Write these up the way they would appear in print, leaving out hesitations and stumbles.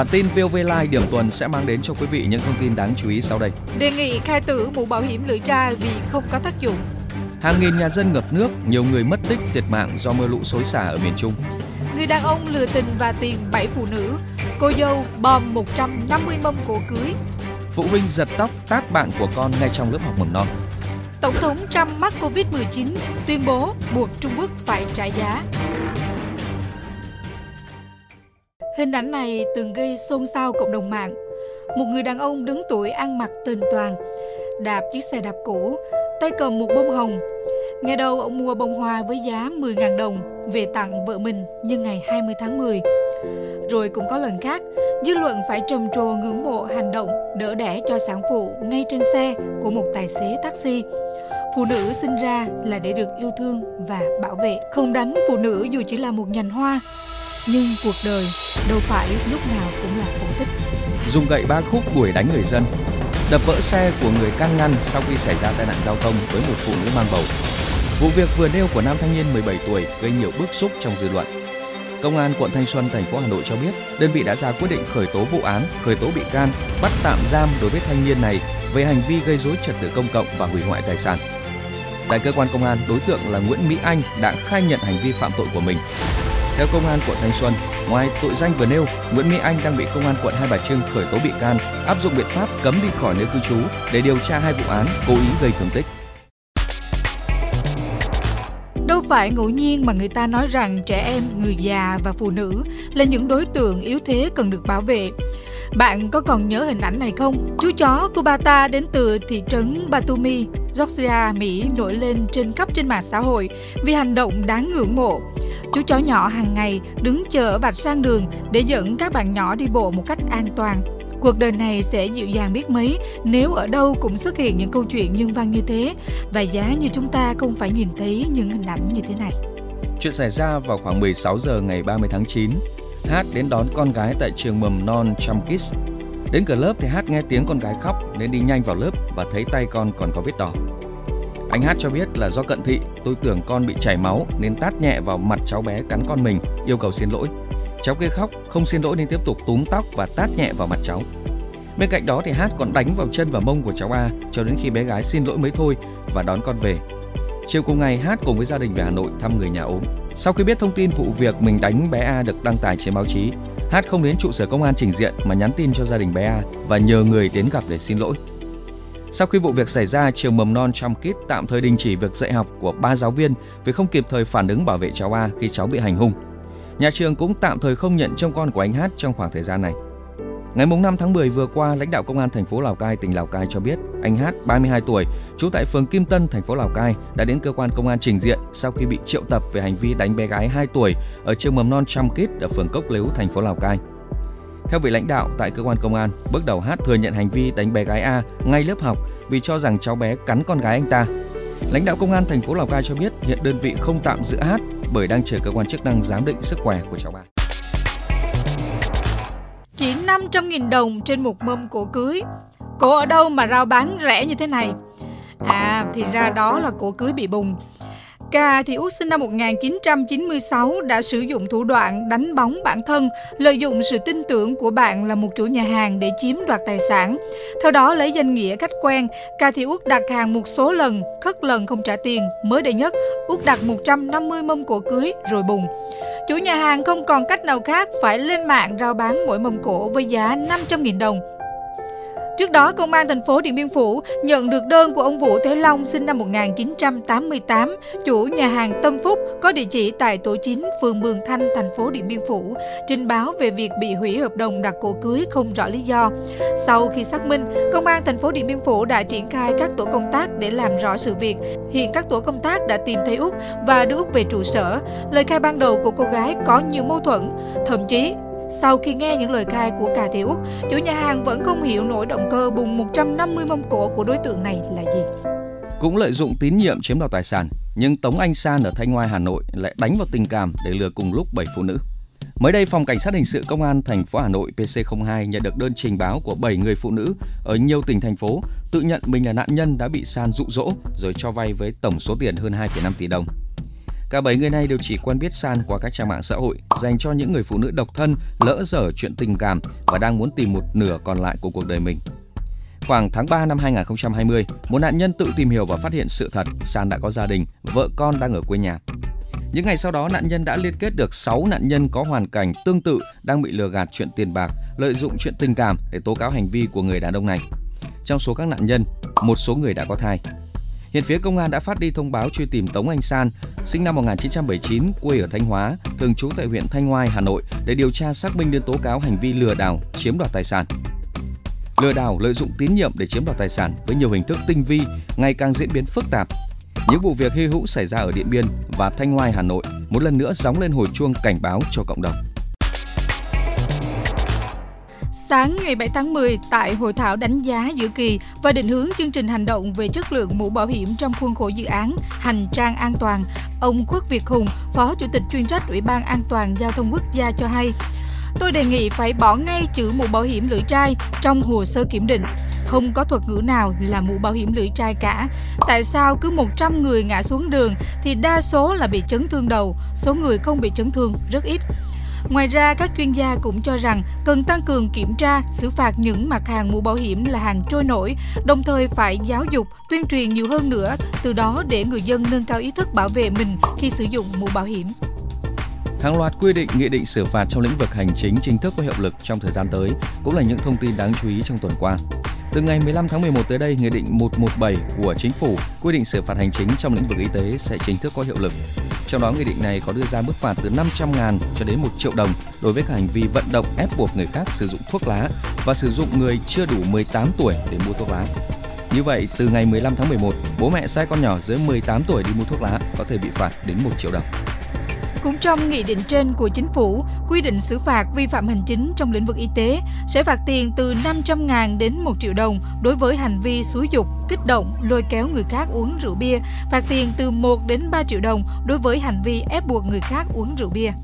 Bản tin VOV Live điểm tuần sẽ mang đến cho quý vị những thông tin đáng chú ý sau đây. Đề nghị khai tử mũ bảo hiểm lưỡi tra vì không có tác dụng. Hàng nghìn nhà dân ngập nước, nhiều người mất tích thiệt mạng do mưa lũ xối xả ở miền Trung. Người đàn ông lừa tình và tiền 7 phụ nữ. Cô dâu bom 150 mâm cổ cưới. Phụ huynh giật tóc tát bạn của con ngay trong lớp học mầm non. Tổng thống Trump mắc Covid-19, tuyên bố buộc Trung Quốc phải trả giá. Hình ảnh này từng gây xôn xao cộng đồng mạng. Một người đàn ông đứng tuổi ăn mặc tênh toàng, đạp chiếc xe đạp cũ, tay cầm một bông hồng. Ngày đầu ông mua bông hoa với giá 10.000 đồng về tặng vợ mình nhân ngày 20 tháng 10. Rồi cũng có lần khác, dư luận phải trầm trồ ngưỡng mộ hành động đỡ đẻ cho sản phụ ngay trên xe của một tài xế taxi. Phụ nữ sinh ra là để được yêu thương và bảo vệ. Không đánh phụ nữ dù chỉ là một nhành hoa, nhưng cuộc đời đâu phải lúc nào cũng là cổ tích. Dùng gậy ba khúc đuổi đánh người dân, đập vỡ xe của người can ngăn sau khi xảy ra tai nạn giao thông với một phụ nữ mang bầu. Vụ việc vừa nêu của nam thanh niên 17 tuổi gây nhiều bức xúc trong dư luận. Công an quận Thanh Xuân, thành phố Hà Nội cho biết, đơn vị đã ra quyết định khởi tố vụ án, khởi tố bị can, bắt tạm giam đối với thanh niên này về hành vi gây rối trật tự công cộng và hủy hoại tài sản. Tại cơ quan công an, đối tượng là Nguyễn Mỹ Anh đã khai nhận hành vi phạm tội của mình. Theo Công an quận Thanh Xuân, ngoài tội danh vừa nêu, Nguyễn Mỹ Anh đang bị Công an quận Hai Bà Trưng khởi tố bị can, áp dụng biện pháp cấm đi khỏi nơi cư trú để điều tra 2 vụ án cố ý gây thương tích. Đâu phải ngẫu nhiên mà người ta nói rằng trẻ em, người già và phụ nữ là những đối tượng yếu thế cần được bảo vệ. Bạn có còn nhớ hình ảnh này không? Chú chó Kubata đến từ thị trấn Batumi, Georgia, Mỹ nổi lên trên mạng xã hội vì hành động đáng ngưỡng mộ. Chú chó nhỏ hàng ngày đứng chờ ở vạch sang đường để dẫn các bạn nhỏ đi bộ một cách an toàn. Cuộc đời này sẽ dịu dàng biết mấy nếu ở đâu cũng xuất hiện những câu chuyện nhân văn như thế, và giá như chúng ta không phải nhìn thấy những hình ảnh như thế này. Chuyện xảy ra vào khoảng 16 giờ ngày 30 tháng 9. Hát đến đón con gái tại trường mầm non Chamkis. Đến cửa lớp thì Hát nghe tiếng con gái khóc nên đi nhanh vào lớp và thấy tay con còn có vết đỏ. Anh Hát cho biết là do cận thị, tôi tưởng con bị chảy máu nên tát nhẹ vào mặt cháu bé cắn con mình, yêu cầu xin lỗi. Cháu kia khóc, không xin lỗi nên tiếp tục túm tóc và tát nhẹ vào mặt cháu. Bên cạnh đó thì Hát còn đánh vào chân và mông của cháu A cho đến khi bé gái xin lỗi mới thôi và đón con về. Chiều cùng ngày, Hát cùng với gia đình về Hà Nội thăm người nhà ốm. Sau khi biết thông tin vụ việc mình đánh bé A được đăng tải trên báo chí, Hát không đến trụ sở công an trình diện mà nhắn tin cho gia đình bé A và nhờ người đến gặp để xin lỗi. Sau khi vụ việc xảy ra, trường mầm non Chamkis tạm thời đình chỉ việc dạy học của 3 giáo viên vì không kịp thời phản ứng bảo vệ cháu A khi cháu bị hành hung. Nhà trường cũng tạm thời không nhận trông con của anh Hát trong khoảng thời gian này. Ngày 5 tháng 10 vừa qua, lãnh đạo Công an thành phố Lào Cai, tỉnh Lào Cai cho biết anh Hát, 32 tuổi, trú tại phường Kim Tân, thành phố Lào Cai đã đến cơ quan công an trình diện sau khi bị triệu tập về hành vi đánh bé gái 2 tuổi ở trường mầm non Chamkis ở phường Cốc Lếu, thành phố Lào Cai. Theo vị lãnh đạo tại cơ quan công an, bước đầu Hát thừa nhận hành vi đánh bé gái A ngay lớp học vì cho rằng cháu bé cắn con gái anh ta. Lãnh đạo Công an thành phố Lào Cai cho biết hiện đơn vị không tạm giữ Hát bởi đang chờ cơ quan chức năng giám định sức khỏe của cháu A. Chỉ 500.000 đồng trên một mâm cổ cưới. Cổ ở đâu mà rao bán rẻ như thế này? Thì ra đó là cổ cưới bị bùng. Cà Thị Út sinh năm 1996 đã sử dụng thủ đoạn đánh bóng bản thân, lợi dụng sự tin tưởng của bạn là một chủ nhà hàng để chiếm đoạt tài sản. Theo đó, lấy danh nghĩa khách quen, Cà Thị Út đặt hàng một số lần, khất lần không trả tiền. Mới đây nhất, Út đặt 150 mâm cổ cưới rồi bùng. Chủ nhà hàng không còn cách nào khác phải lên mạng rao bán mỗi mâm cổ với giá 500.000 đồng. Trước đó, Công an thành phố Điện Biên Phủ nhận được đơn của ông Vũ Thế Long sinh năm 1988, chủ nhà hàng Tâm Phúc có địa chỉ tại tổ 9, phường Mường Thanh, thành phố Điện Biên Phủ, trình báo về việc bị hủy hợp đồng đặt cổ cưới không rõ lý do. Sau khi xác minh, Công an thành phố Điện Biên Phủ đã triển khai các tổ công tác để làm rõ sự việc. Hiện các tổ công tác đã tìm thấy Út và đưa Út về trụ sở. Lời khai ban đầu của cô gái có nhiều mâu thuẫn, thậm chí sau khi nghe những lời khai của Cà Thị Út, chủ nhà hàng vẫn không hiểu nổi động cơ bùng 150 mâm cổ của đối tượng này là gì. Cũng lợi dụng tín nhiệm chiếm đoạt tài sản, nhưng Tống Anh San ở Thanh Oai, Hà Nội lại đánh vào tình cảm để lừa cùng lúc 7 phụ nữ. Mới đây, Phòng Cảnh sát Hình sự Công an thành phố Hà Nội PC02 nhận được đơn trình báo của 7 người phụ nữ ở nhiều tỉnh thành phố tự nhận mình là nạn nhân đã bị San dụ dỗ rồi cho vay với tổng số tiền hơn 2,5 tỷ đồng. Cả 7 người này đều chỉ quen biết San qua các trang mạng xã hội dành cho những người phụ nữ độc thân lỡ dở chuyện tình cảm và đang muốn tìm một nửa còn lại của cuộc đời mình. Khoảng tháng 3 năm 2020, một nạn nhân tự tìm hiểu và phát hiện sự thật San đã có gia đình, vợ con đang ở quê nhà. Những ngày sau đó, nạn nhân đã liên kết được 6 nạn nhân có hoàn cảnh tương tự đang bị lừa gạt chuyện tiền bạc, lợi dụng chuyện tình cảm để tố cáo hành vi của người đàn ông này. Trong số các nạn nhân, một số người đã có thai. Hiện phía công an đã phát đi thông báo truy tìm Tống Anh San, sinh năm 1979, quê ở Thanh Hóa, thường trú tại huyện Thanh Oai, Hà Nội để điều tra xác minh đến tố cáo hành vi lừa đảo, chiếm đoạt tài sản. Lừa đảo lợi dụng tín nhiệm để chiếm đoạt tài sản với nhiều hình thức tinh vi, ngày càng diễn biến phức tạp. Những vụ việc hy hữu xảy ra ở Điện Biên và Thanh Oai, Hà Nội một lần nữa gióng lên hồi chuông cảnh báo cho cộng đồng. Sáng ngày 7 tháng 10, tại hội thảo đánh giá giữa kỳ và định hướng chương trình hành động về chất lượng mũ bảo hiểm trong khuôn khổ dự án Hành trang an toàn, ông Khuất Việt Hùng, Phó Chủ tịch chuyên trách Ủy ban An toàn Giao thông Quốc gia cho hay, tôi đề nghị phải bỏ ngay chữ mũ bảo hiểm lưỡi trai trong hồ sơ kiểm định. Không có thuật ngữ nào là mũ bảo hiểm lưỡi trai cả. Tại sao cứ 100 người ngã xuống đường thì đa số là bị chấn thương đầu, số người không bị chấn thương rất ít. Ngoài ra, các chuyên gia cũng cho rằng cần tăng cường kiểm tra, xử phạt những mặt hàng mũ bảo hiểm là hàng trôi nổi, đồng thời phải giáo dục, tuyên truyền nhiều hơn nữa, từ đó để người dân nâng cao ý thức bảo vệ mình khi sử dụng mũ bảo hiểm. Hàng loạt quy định, nghị định xử phạt trong lĩnh vực hành chính chính thức có hiệu lực trong thời gian tới cũng là những thông tin đáng chú ý trong tuần qua. Từ ngày 15 tháng 11 tới đây, Nghị định 117 của Chính phủ quy định xử phạt hành chính trong lĩnh vực y tế sẽ chính thức có hiệu lực. Trong đó, nghị định này có đưa ra mức phạt từ 500.000 cho đến 1 triệu đồng đối với các hành vi vận động ép buộc người khác sử dụng thuốc lá và sử dụng người chưa đủ 18 tuổi để mua thuốc lá. Như vậy, từ ngày 15 tháng 11, bố mẹ sai con nhỏ dưới 18 tuổi đi mua thuốc lá có thể bị phạt đến 1 triệu đồng. Cũng trong nghị định trên của Chính phủ, quy định xử phạt vi phạm hành chính trong lĩnh vực y tế sẽ phạt tiền từ 500.000 đến 1 triệu đồng đối với hành vi xúi giục, kích động, lôi kéo người khác uống rượu bia, phạt tiền từ 1 đến 3 triệu đồng đối với hành vi ép buộc người khác uống rượu bia.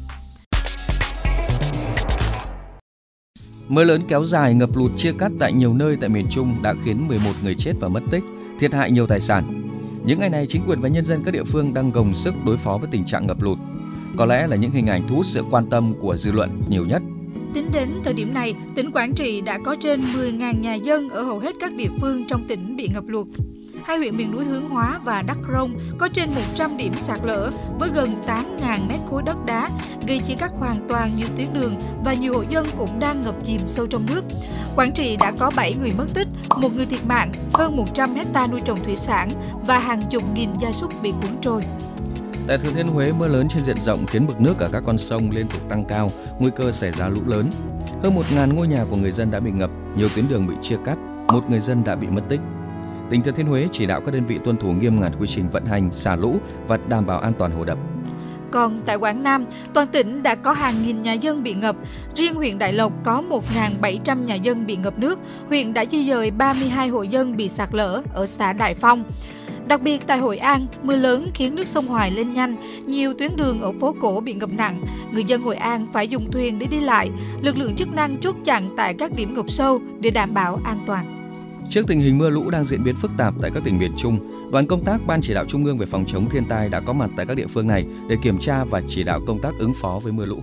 Mưa lớn kéo dài, ngập lụt chia cắt tại nhiều nơi tại miền Trung đã khiến 11 người chết và mất tích, thiệt hại nhiều tài sản. Những ngày này, chính quyền và nhân dân các địa phương đang gồng sức đối phó với tình trạng ngập lụt. Có lẽ là những hình ảnh thu hút sự quan tâm của dư luận nhiều nhất. Tính đến thời điểm này, tỉnh Quảng Trị đã có trên 10.000 nhà dân ở hầu hết các địa phương trong tỉnh bị ngập lụt. Hai huyện miền núi Hướng Hóa và Đắk Rông có trên 100 điểm sạt lở với gần 8.000 mét khối đất đá, gây chia cắt hoàn toàn nhiều tuyến đường và nhiều hộ dân cũng đang ngập chìm sâu trong nước. Quảng Trị đã có 7 người mất tích, 1 người thiệt mạng, hơn 100 hectare nuôi trồng thủy sản và hàng chục nghìn gia súc bị cuốn trôi. Tại Thừa Thiên Huế, mưa lớn trên diện rộng khiến mực nước ở các con sông liên tục tăng cao, nguy cơ xảy ra lũ lớn. Hơn 1.000 ngôi nhà của người dân đã bị ngập, nhiều tuyến đường bị chia cắt, 1 người dân đã bị mất tích. Tỉnh Thừa Thiên Huế chỉ đạo các đơn vị tuân thủ nghiêm ngặt quy trình vận hành, xả lũ và đảm bảo an toàn hồ đập. Còn tại Quảng Nam, toàn tỉnh đã có hàng nghìn nhà dân bị ngập. Riêng huyện Đại Lộc có 1.700 nhà dân bị ngập nước. Huyện đã di dời 32 hộ dân bị sạt lở ở xã Đại Phong. Đặc biệt tại Hội An, mưa lớn khiến nước sông Hoài lên nhanh, nhiều tuyến đường ở phố cổ bị ngập nặng. Người dân Hội An phải dùng thuyền để đi lại. Lực lượng chức năng chốt chặn tại các điểm ngập sâu để đảm bảo an toàn. Trước tình hình mưa lũ đang diễn biến phức tạp tại các tỉnh miền Trung, đoàn công tác Ban Chỉ đạo Trung ương về phòng chống thiên tai đã có mặt tại các địa phương này để kiểm tra và chỉ đạo công tác ứng phó với mưa lũ.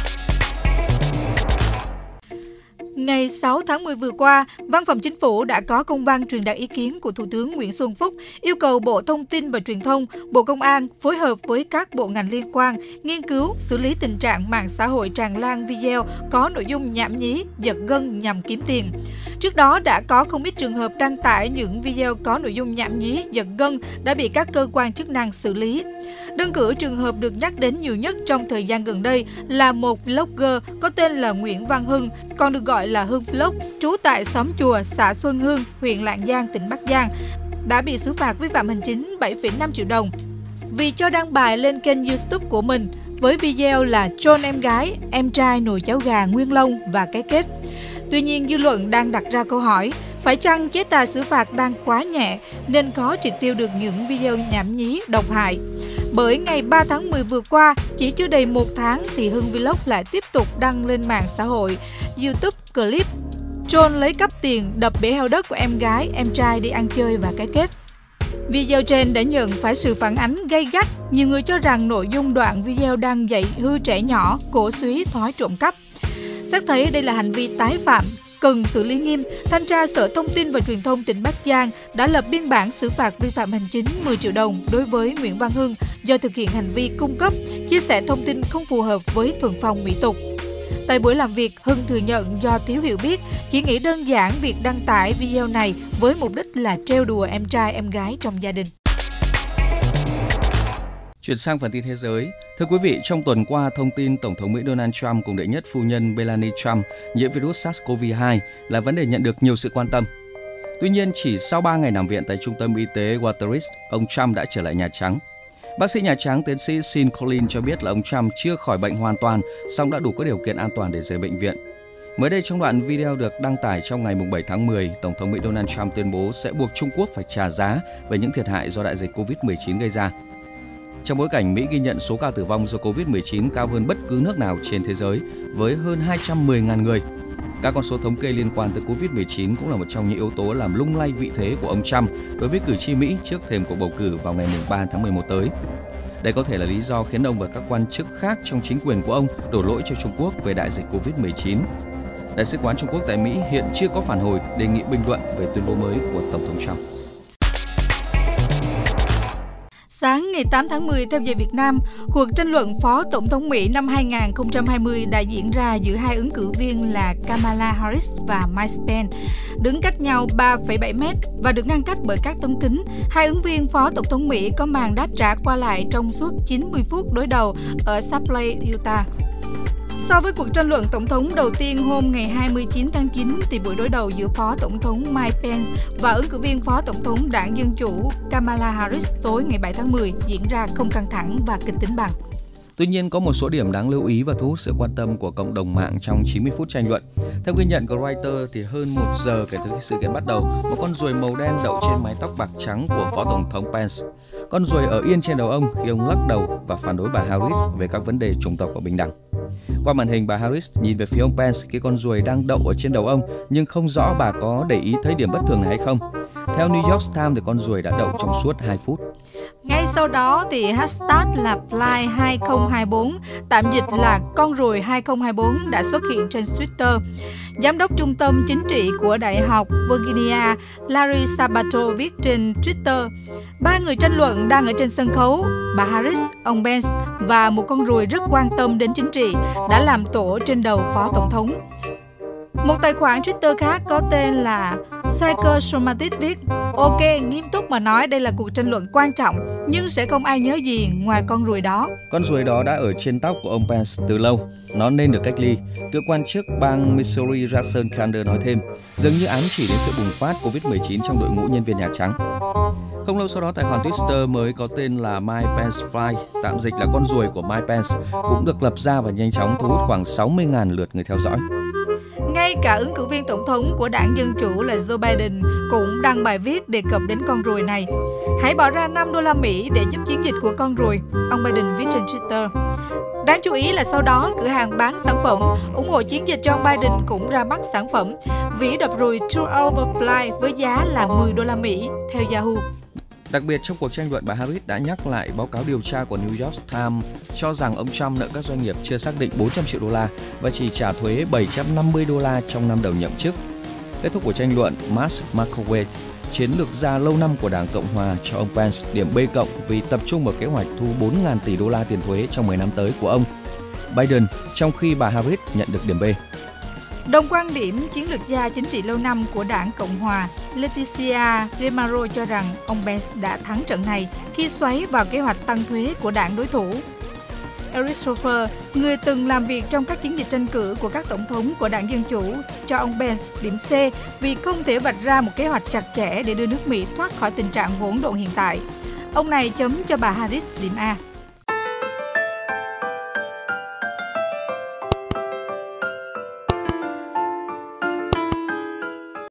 Ngày 6 tháng 10 vừa qua, Văn phòng Chính phủ đã có công văn truyền đạt ý kiến của Thủ tướng Nguyễn Xuân Phúc yêu cầu Bộ Thông tin và Truyền thông, Bộ Công an phối hợp với các bộ ngành liên quan nghiên cứu xử lý tình trạng mạng xã hội tràn lan video có nội dung nhảm nhí, giật gân nhằm kiếm tiền. Trước đó đã có không ít trường hợp đăng tải những video có nội dung nhảm nhí, giật gân đã bị các cơ quan chức năng xử lý. Đơn cử trường hợp được nhắc đến nhiều nhất trong thời gian gần đây là một vlogger có tên là Nguyễn Văn Hưng, còn được gọi là Hưng Vlog, trú tại xóm Chùa, xã Xuân Hương, huyện Lạng Giang, tỉnh Bắc Giang, đã bị xử phạt vi phạm hành chính 7,5 triệu đồng vì cho đăng bài lên kênh YouTube của mình với video là trôn em gái, em trai nồi cháo gà nguyên lông và cái kết. Tuy nhiên, dư luận đang đặt ra câu hỏi, phải chăng chế tài xử phạt đang quá nhẹ nên khó triệt tiêu được những video nhảm nhí, độc hại? Bởi ngày 3 tháng 10 vừa qua, chỉ chưa đầy 1 tháng thì Hưng Vlog lại tiếp tục đăng lên mạng xã hội YouTube clip trôn lấy cắp tiền đập bể heo đất của em gái, em trai đi ăn chơi và cái kết. Video trên đã nhận phải sự phản ánh gay gắt. Nhiều người cho rằng nội dung đoạn video đang dạy hư trẻ nhỏ, cổ súy thói trộm cắp. Xét thấy đây là hành vi tái phạm, cần xử lý nghiêm, Thanh tra Sở Thông tin và Truyền thông tỉnh Bắc Giang đã lập biên bản xử phạt vi phạm hành chính 10 triệu đồng đối với Nguyễn Văn Hưng do thực hiện hành vi cung cấp, chia sẻ thông tin không phù hợp với thuần phong mỹ tục. Tại buổi làm việc, Hưng thừa nhận do thiếu hiểu biết, chỉ nghĩ đơn giản việc đăng tải video này với mục đích là trêu đùa em trai em gái trong gia đình. Chuyển sang phần tin thế giới. Thưa quý vị, trong tuần qua, thông tin Tổng thống Mỹ Donald Trump cùng đệ nhất phu nhân Melania Trump nhiễm virus SARS-CoV-2 là vấn đề nhận được nhiều sự quan tâm. Tuy nhiên, chỉ sau 3 ngày nằm viện tại trung tâm y tế Waters, ông Trump đã trở lại Nhà Trắng. Bác sĩ Nhà Trắng tiến sĩ Sean Collins cho biết là ông Trump chưa khỏi bệnh hoàn toàn, song đã đủ các điều kiện an toàn để rời bệnh viện. Mới đây, trong đoạn video được đăng tải trong ngày 7 tháng 10, Tổng thống Mỹ Donald Trump tuyên bố sẽ buộc Trung Quốc phải trả giá về những thiệt hại do đại dịch COVID-19 gây ra. Trong bối cảnh Mỹ ghi nhận số ca tử vong do COVID-19 cao hơn bất cứ nước nào trên thế giới với hơn 210.000 người. Các con số thống kê liên quan tới COVID-19 cũng là một trong những yếu tố làm lung lay vị thế của ông Trump đối với cử tri Mỹ trước thềm cuộc bầu cử vào ngày 3 tháng 11 tới. Đây có thể là lý do khiến ông và các quan chức khác trong chính quyền của ông đổ lỗi cho Trung Quốc về đại dịch COVID-19. Đại sứ quán Trung Quốc tại Mỹ hiện chưa có phản hồi đề nghị bình luận về tuyên bố mới của Tổng thống Trump. Sáng ngày 8 tháng 10 theo giờ Việt Nam, cuộc tranh luận Phó Tổng thống Mỹ năm 2020 đã diễn ra giữa hai ứng cử viên là Kamala Harris và Mike Pence. Đứng cách nhau 3,7 mét và được ngăn cách bởi các tấm kính, hai ứng viên Phó Tổng thống Mỹ có màn đáp trả qua lại trong suốt 90 phút đối đầu ở Salt Lake, Utah. So với cuộc tranh luận tổng thống đầu tiên hôm ngày 29 tháng 9, thì buổi đối đầu giữa Phó Tổng thống Mike Pence và ứng cử viên Phó Tổng thống Đảng Dân Chủ Kamala Harris tối ngày 7 tháng 10 diễn ra không căng thẳng và kịch tính bằng. Tuy nhiên, có một số điểm đáng lưu ý và thu hút sự quan tâm của cộng đồng mạng trong 90 phút tranh luận. Theo ghi nhận của Reuters, thì hơn 1 giờ kể từ khi sự kiện bắt đầu, một con ruồi màu đen đậu trên mái tóc bạc trắng của Phó Tổng thống Pence. Con ruồi ở yên trên đầu ông khi ông lắc đầu và phản đối bà Harris về các vấn đề chủng tộc và bình đẳng. Qua màn hình, bà Harris nhìn về phía ông Pence khi con ruồi đang đậu ở trên đầu ông, nhưng không rõ bà có để ý thấy điểm bất thường này hay không. Theo New York Times, thì con ruồi đã đậu trong suốt 2 phút. Ngay sau đó thì hashtag là Fly2024, tạm dịch là con ruồi 2024 đã xuất hiện trên Twitter. Giám đốc trung tâm chính trị của Đại học Virginia, Larry Sabato viết trên Twitter: 3 người tranh luận đang ở trên sân khấu, bà Harris, ông Pence và một con ruồi rất quan tâm đến chính trị đã làm tổ trên đầu Phó Tổng thống. Một tài khoản Twitter khác có tên là Psychosomatic viết: Ok, nghiêm túc mà nói đây là cuộc tranh luận quan trọng, nhưng sẽ không ai nhớ gì ngoài con ruồi đó. Con ruồi đó đã ở trên tóc của ông Pence từ lâu, nó nên được cách ly. Cựu quan chức bang Missouri Russell Kander nói thêm, dường như ám chỉ đến sự bùng phát COVID-19 trong đội ngũ nhân viên Nhà Trắng. Không lâu sau đó, tài khoản Twitter mới có tên là My Pence Fly, tạm dịch là con ruồi của Mike Pence, cũng được lập ra và nhanh chóng thu hút khoảng 60.000 lượt người theo dõi. Ngay cả ứng cử viên tổng thống của Đảng Dân Chủ là Joe Biden cũng đăng bài viết đề cập đến con ruồi này. Hãy bỏ ra $5 để giúp chiến dịch của con ruồi, ông Biden viết trên Twitter. Đáng chú ý là sau đó, cửa hàng bán sản phẩm ủng hộ chiến dịch cho ông Biden cũng ra mắt sản phẩm vỉ đập ruồi True Overfly với giá là $10 theo Yahoo. Đặc biệt, trong cuộc tranh luận, bà Harris đã nhắc lại báo cáo điều tra của New York Times cho rằng ông Trump nợ các doanh nghiệp chưa xác định $400 triệu và chỉ trả thuế $750 trong năm đầu nhậm chức. Kết thúc của tranh luận, Mark McCabe, chiến lược gia lâu năm của Đảng Cộng Hòa, cho ông Pence điểm B+ vì tập trung vào kế hoạch thu $4.000 tỷ tiền thuế trong 10 năm tới của ông Biden, trong khi bà Harris nhận được điểm B. Đồng quan điểm, chiến lược gia chính trị lâu năm của Đảng Cộng Hòa Leticia Remaro cho rằng ông Pence đã thắng trận này khi xoáy vào kế hoạch tăng thuế của đảng đối thủ. Eric Schoffer, người từng làm việc trong các chiến dịch tranh cử của các tổng thống của Đảng Dân Chủ, cho ông Pence điểm C vì không thể vạch ra một kế hoạch chặt chẽ để đưa nước Mỹ thoát khỏi tình trạng hỗn độn hiện tại. Ông này chấm cho bà Harris điểm A.